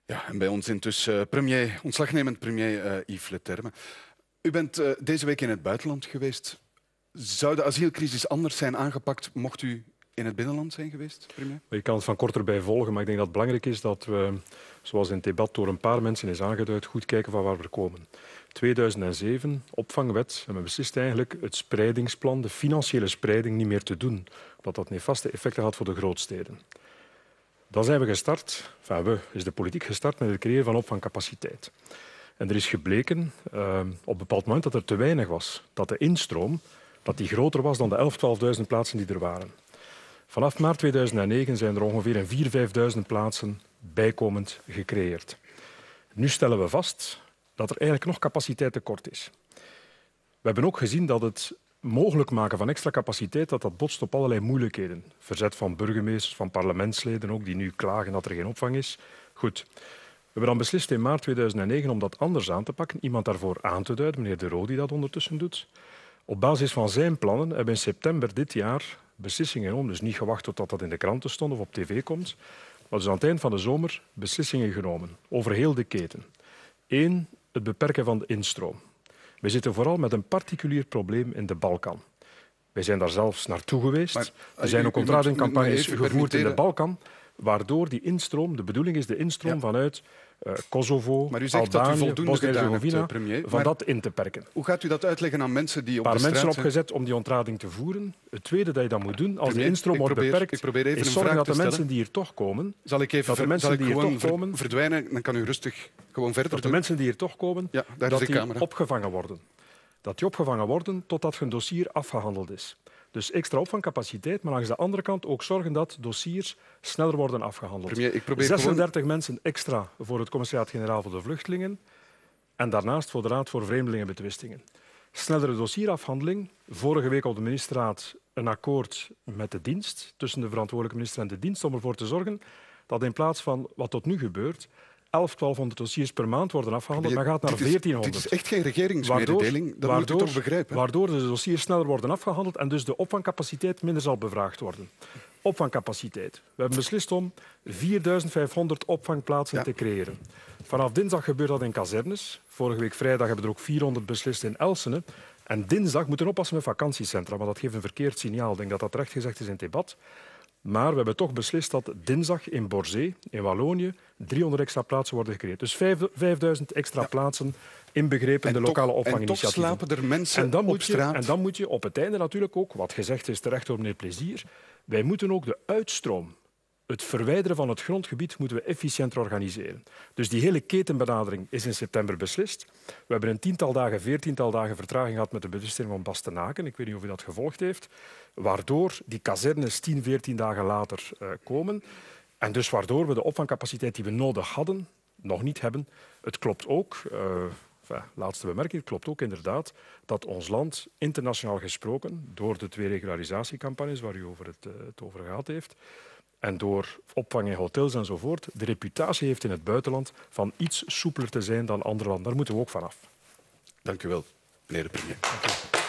Ja, en bij ons intussen ontslagnemend premier Yves Leterme. U bent deze week in het buitenland geweest. Zou de asielcrisis anders zijn aangepakt mocht u in het binnenland zijn geweest, premier? Je kan het van korterbij volgen, maar ik denk dat het belangrijk is dat we, zoals in het debat door een paar mensen is aangeduid, goed kijken van waar we komen. 2007, opvangwet, en we beslist eigenlijk het spreidingsplan, de financiële spreiding, niet meer te doen, omdat dat nefaste effecten had voor de grootsteden. Dan zijn we gestart, is de politiek gestart met het creëren van opvangcapaciteit. En er is gebleken op een bepaald moment dat er te weinig was. Dat de instroom die groter was dan de 11.000, 12.000 plaatsen die er waren. Vanaf maart 2009 zijn er ongeveer 4.000, 5.000 plaatsen bijkomend gecreëerd. Nu stellen we vast dat er eigenlijk nog capaciteit tekort is. We hebben ook gezien dat het mogelijk maken van extra capaciteit dat botst op allerlei moeilijkheden. Verzet van burgemeesters, van parlementsleden ook, die nu klagen dat er geen opvang is. Goed. We hebben dan beslist in maart 2009 om dat anders aan te pakken. Iemand daarvoor aan te duiden, meneer De Roo, die dat ondertussen doet. Op basis van zijn plannen hebben we in september dit jaar beslissingen genomen. Dus niet gewacht totdat dat in de kranten stond of op tv komt. Maar dus aan het eind van de zomer beslissingen genomen over heel de keten. 1. Het beperken van de instroom. We zitten vooral met een particulier probleem in de Balkan. Wij zijn daar zelfs naartoe geweest. Er zijn ook ontradingcampagnes gevoerd in de Balkan, waardoor die instroom, de bedoeling is de instroom vanuit Kosovo, Albanië, Bosnië-Herzegovina, van dat in te perken. Hoe gaat u dat uitleggen aan mensen die op de straat zijn? Een paar mensen zijn? opgezet om die ontrading te voeren. Het tweede dat je dan moet doen, als de instroom wordt beperkt, is zorgen dat de mensen die hier toch komen... Zal ik gewoon verdwijnen? Dan kan u rustig gewoon verder doen. Dat de mensen die hier toch komen, dat die opgevangen worden. Dat die opgevangen worden totdat hun dossier afgehandeld is. Dus extra opvangcapaciteit, maar langs de andere kant ook zorgen dat dossiers sneller worden afgehandeld. Premier, 36 mensen extra voor het Commissariaat-Generaal voor de Vluchtelingen en daarnaast voor de Raad voor Vreemdelingenbetwistingen. Snellere dossierafhandeling. Vorige week op de ministerraad een akkoord met de dienst, tussen de verantwoordelijke minister en de dienst, om ervoor te zorgen dat in plaats van wat tot nu gebeurt, 1200 dossiers per maand worden afgehandeld, dan gaat naar 1400. Dit is echt geen regeringsmededeling, dat moet u toch begrijpen. Waardoor de dossiers sneller worden afgehandeld en dus de opvangcapaciteit minder zal bevraagd worden. Opvangcapaciteit. We hebben beslist om 4.500 opvangplaatsen te creëren. Vanaf dinsdag gebeurt dat in kazernes. Vorige week vrijdag hebben we er ook 400 beslist in Elsene. En dinsdag moeten we oppassen met vakantiecentra, maar dat geeft een verkeerd signaal. Ik denk dat dat terecht gezegd is in het debat. Maar we hebben toch beslist dat dinsdag in Borzé, in Wallonië, 300 extra plaatsen worden gecreëerd. Dus 5.000 extra plaatsen inbegrepen de lokale opvanginitiatieven. En toch slapen er mensen op straat. En dan moet je op het einde natuurlijk ook, wat gezegd is terecht door meneer Plezier, wij moeten ook de uitstroom, het verwijderen van het grondgebied, moeten we efficiënter organiseren. Dus die hele ketenbenadering is in september beslist. We hebben een 14 dagen vertraging gehad met de beslissing van Bastenaken. Ik weet niet of u dat gevolgd heeft. Waardoor die kazernes 14 dagen later komen. En dus waardoor we de opvangcapaciteit die we nodig hadden, nog niet hebben. Het klopt ook, laatste bemerking, het klopt ook inderdaad dat ons land, internationaal gesproken, door de 2 regularisatiecampagnes waar u het over gehad heeft, en door opvang in hotels enzovoort, de reputatie heeft in het buitenland van iets soepeler te zijn dan andere landen. Daar moeten we ook vanaf. Dank u wel, meneer de premier. Dank u.